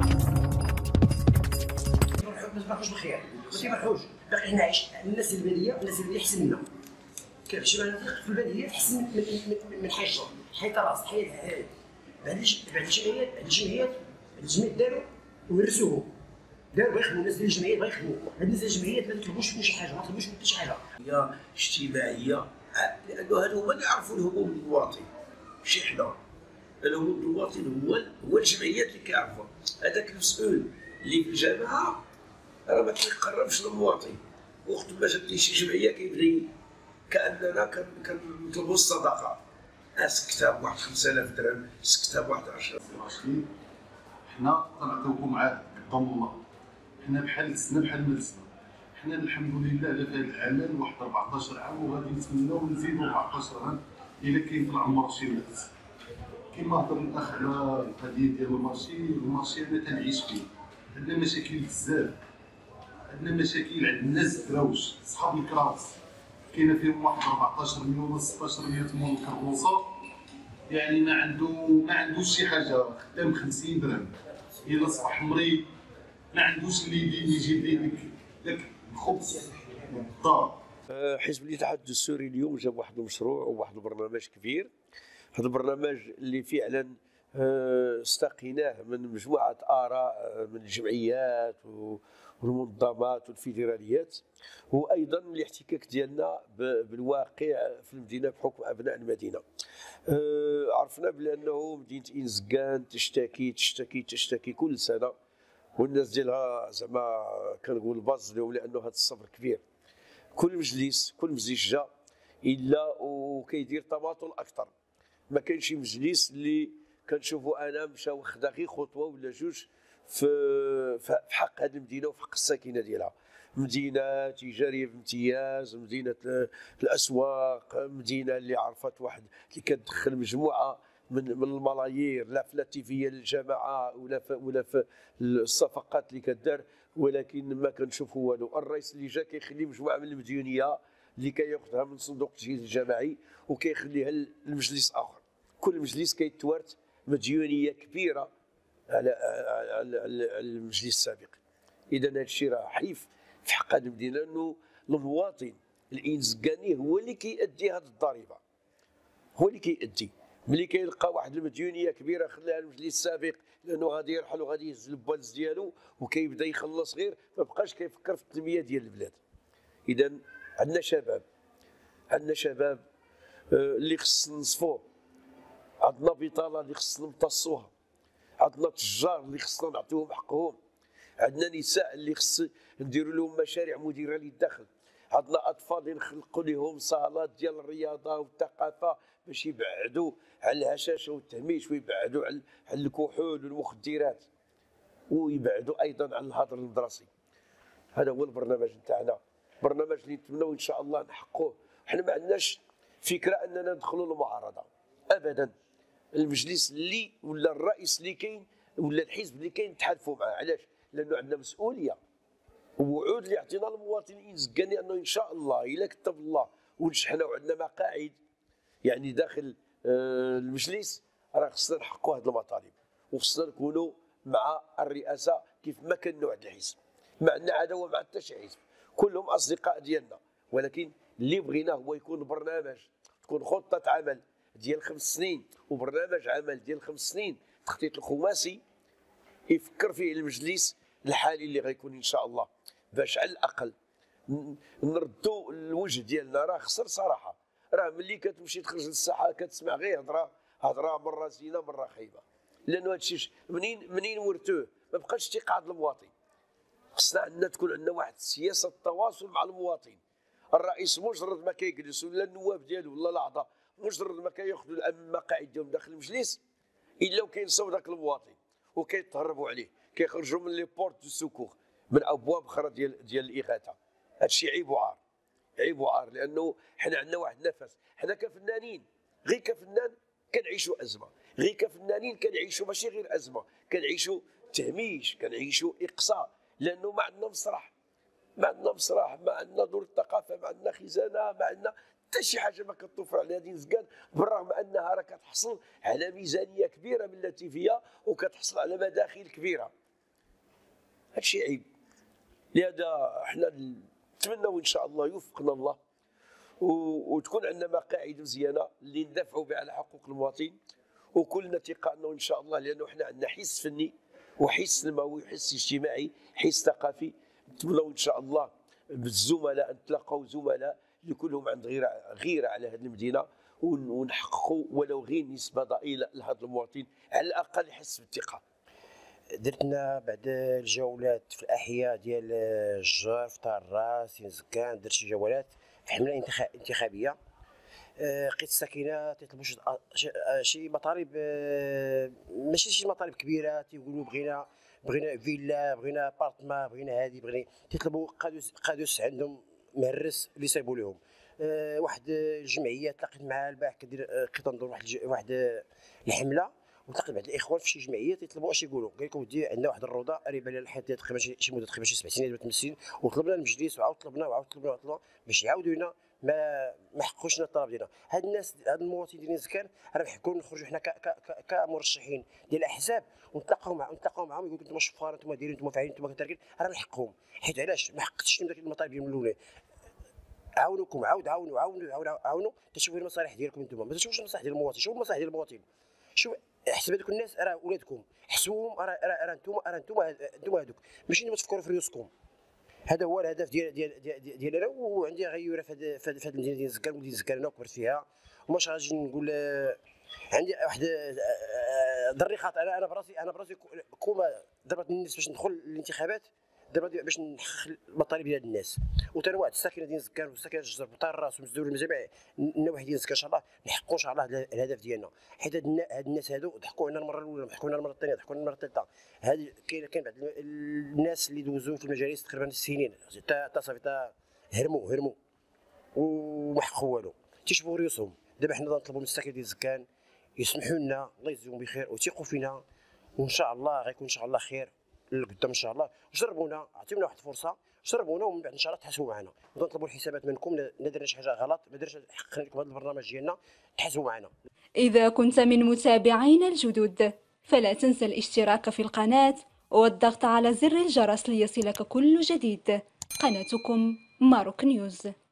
ما تبرحوش بالخير، ما تبرحوش، باقي حنا عايش الناس الباديه، الناس اللي احسن منا. كاين شي مناطق في الباديه احسن من حي طراس، حي العهاد. بعد الجمعيات داروا ورثوهم. داروا يخدموا الناس ديال الجمعيات، بغا يخدموا. هاد الناس ديال الجمعيات ما يطلبوش شي حاجه، ما يطلبوش حتى شي حاجه. هي اجتماعيه، لانه هادو هما اللي يعرفوا الهموم المواطن، ماشي حنا. الهموم المواطن هو الجمعيات اللي كيعرفوها. هذاك المسؤول اللي في الجامعه راه ما كيقربش للمواطن، وقت ما جات ليه شي جمعيه كيبدا كاننا كنطلبوا الصدقه. سكتها بواحد 5000 درهم، سكتها بواحد 10. حنا تنعطيوكم عاد قدام الله، حنا بحال السنه بحال ما السنه. حنا الحمد لله على هذا العمل واحد 14 عام، وغادي نتمناو نزيدو 14 عام الا كاين في العمر شي ناس. كما هضر الاخ على القضيه ديال المارشي انا تنعيش فيه. عندنا مشاكل بزاف، عندنا مشاكل عند الناس الكراوش، صحاب الكراوس كاينه فيهم واحد 14 مليون ولا 16 مليون مول الكروسه، يعني ما عندوش شي حاجه، خدام 50 درهم، الا صباح مريض ما عندوش اللي يجيب ليه داك الخبز والدار. حزب الاتحاد الدستوري اليوم جاب واحد المشروع وواحد البرنامج كبير. هذا البرنامج اللي فعلا استقيناه من مجموعه اراء من الجمعيات والمنظمات والفيدراليات، وايضا الاحتكاك ديالنا بالواقع في المدينه بحكم ابناء المدينه. عرفنا بانه مدينه انزكان تشتكي كل سنه، والناس ديالها زعما كنقول باز لهم، لانه هذا الصبر كبير. كل مجلس جا الا وكيدير تماطل اكثر. ما كاينش شي مجلس اللي كنشوفوا انا مشى واخد غير خطوه ولا جوج في حق هذه المدينه وفي حق الساكنه ديالها. مدينه تجاريه بامتياز، مدينه الاسواق، مدينه اللي عرفت واحد اللي كتدخل مجموعه من الملايير، لا في الاتيفيه للجماعه ولا في الصفقات اللي كدار، ولكن ما كنشوفوا والو. الرئيس اللي جا كيخلي مجموعه من المديونيه اللي كياخذها من صندوق التجهيز الجماعي وكيخليها لمجلس اخر. كل مجلس كيتوارث مديونيه كبيره على المجلس السابق. اذا هذا الشيء راه حيف في حق هذه المدينه، لانه المواطن الانزكاني هو اللي كيأدي هذه الضريبه، هو اللي كيأدي. ملي كيلقى واحد المديونيه كبيره خلاها المجلس السابق لانه غادي يرحل وغادي يهز البوالز ديالو وكيبدا يخلص غير، ما بقاش كيفكر في التنميه ديال البلاد. اذا عندنا شباب اللي خص نصفوه، عندنا بطاله اللي خصنا نمتصوها، عندنا تجار اللي خصنا نعطيوهم حقهم، عندنا نساء اللي خص نديروا لهم مشاريع مديره للدخل، عندنا اطفال اللي نخلقوا لهم صالات ديال الرياضه والثقافه باش يبعدوا على الهشاشه والتهميش، ويبعدوا على الكحول والمخدرات، ويبعدوا ايضا عن الهدر المدرسي. هذا هو البرنامج نتاعنا، برنامج اللي نتمنوا ان شاء الله نحققوه. حنا ما عندناش فكره اننا ندخلوا المعارضه ابدا. المجلس اللي ولا الرئيس اللي كاين ولا الحزب اللي كاين نتحالفوا معاه. علاش؟ لانه عندنا مسؤوليه ووعود اللي عطينا للمواطن الانزكاني انه ان شاء الله الا كتب الله ونجحنا وعندنا مقاعد يعني داخل المجلس، راه خصنا نحققوا هذه المطالب، وخصنا نكونوا مع الرئاسه كيف ما كان نوع الحزب. ما عندنا عداوه مع حتى شي حزب، كلهم اصدقاء ديالنا، ولكن اللي بغيناه هو يكون برنامج، تكون خطه عمل ديال 5 سنين وبرنامج عمل ديال 5 سنين، التخطيط الخماسي يفكر فيه المجلس الحالي اللي غيكون ان شاء الله، باش على الاقل نردوا الوجه ديالنا. راه خسر صراحه، راه ملي كتمشي تخرج للساحه كتسمع غير هضره مره زينه مره خايبه، لانه هذا الشيء منين ورثوه ما بقاش تيقعد المواطن. خصنا عندنا تكون عندنا واحد سياسه التواصل مع المواطن. الرئيس مجرد ما كيجلس ولا النواب ديالو ولا الاعضاء مجرد ما كياخذوا المقاعد ديالهم داخل المجلس الا وكينساو ذاك المواطن وكيتهربوا عليه، كيخرجوا من لي بورت دو سوكور، من ابواب اخرى ديال الاغاثه. هذا الشيء عيب وعار، لانه حنا عندنا واحد النفس. حنا كفنانين غير كفنان كنعيشوا ازمه، غير كفنانين كنعيشوا ماشي غير ازمه، كنعيشوا تهميش، كنعيشوا اقصاء، لانه ما عندنا مسرح، ما عندنا دور الثقافه، ما عندنا خزانه، ما عندنا حتى شي حاجه ما كتوفر على هذه نزكان، بالرغم انها راه كتحصل على ميزانيه كبيره من اللاتيفيه وكتحصل على مداخل كبيره. هادشي عيب. لهذا حنا نتمنوا ان شاء الله يوفقنا الله وتكون عندنا مقاعد مزيانه اللي ندافعوا بها على حقوق المواطن، وكلنا ثقه انه ان شاء الله، لانه حنا عندنا حس فني وحس نموي وحس اجتماعي حس ثقافي. نتمنوا ان شاء الله بالزملاء نتلاقوا زملاء اللي كلهم عند غيره على هذه المدينه، ونحققوا ولو غير نسبه ضئيله لهذا المواطن على الاقل يحس بالثقه. درتنا بعد الجولات في الاحياء ديال الجار في طراس زكان، درت شي جولات في حمله انتخابيه. لقيت الساكنه تيطلبوا شي مطالب، ماشي شي مطالب كبيره، تيقولوا بغينا فيلا، بغينا بارتما، بغينا هذه، بغينا تيطلبوا قادوس عندهم مهرس اللي صايبوا لهم. واحد الجمعيه تلاقيت معها البارح كدير كتنظر واحد الحمله، وتلاقيت بعض الاخوان في شي جمعيه تيطلبوا اش يقولوا، قال لكم ودي عندنا واحد الروضه قريبه لنا الحياه ديال تقريبا شي مده تقريبا شي 7 سنين ولا 8 سنين، وطلبنا المجلس وعاود طلبنا باش يعاودوا لنا ما حقوش لنا الطلب ديالنا. هاد الناس، هاد المواطنين ديال زكان راه نحكوا نخرجوا حنا كمرشحين ديال الاحزاب ونتلاقاو معاهم، يقولوا انتم شفار، انتم دايرين، انتم فاعلين، انتم كتاركين، راه من حقهم. حيت علاش ما حققتش لهم داك المطالب ديالهم من الاولى؟ عاونوكم، عاونوا تشوفوا المصالح ديالكم انتم، ما تشوفوش المصالح ديال المواطن، شوفوا المصالح ديال المواطن. شوف حسب هذوك الناس راه ولادكم، حسبوهم، راه انتم هذوك، ماشي انتم تفكروا في ريوسكم. هذا هو الهدف ديال انا، وعندي غيوره في هذه المدينه ديال زكان، مدينه زكان انا كبرت فيها، وماش غادي نقول عندي واحد ضريخات. انا براسي كوما ضربتني الناس باش ندخل الانتخابات، باش نحقق المطالب ديال الناس، وتنوع الساكنه ديال زكان والساكنه الجزر وطراس ومزدور وجميع النواحي ديال زكان ان شاء الله نحققوا ان شاء الله الهدف ديالنا. حيت هاد الناس هادو ضحكوا علينا المره الاولى، ضحكوا علينا المره الثانيه، ضحكوا علينا المره الثالثه. كاين بعض الناس اللي دوزوا في المجالس تقريبا سنين حتى صافي هرموا وما حققوا والو، تيشوفوا ريوسهم. دابا حنا نطلبوا من الساكنه ديال زكان يسمحوا لنا، الله يجزيهم بخير، وثيقوا فينا، وان شاء الله غيكون ان شاء الله خير لقدام ان شاء الله. جربونا، عطيونا واحد الفرصه، جربونا، ومن بعد ان شاء الله تحاسبوا معنا، نطلبوا الحسابات منكم. ما درنا شي حاجه غلط، ما درناش، حققنا لكم هذا البرنامج ديالنا، تحاسبوا معنا. إذا كنت من متابعينا الجدد فلا تنسى الاشتراك في القناة والضغط على زر الجرس ليصلك كل جديد. قناتكم ماروك نيوز.